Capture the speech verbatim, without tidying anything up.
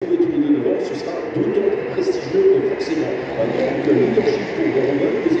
retrouvez tous les deux devant, ce sera d'autant plus prestigieux, forcément. Donc, leadership pour Roman,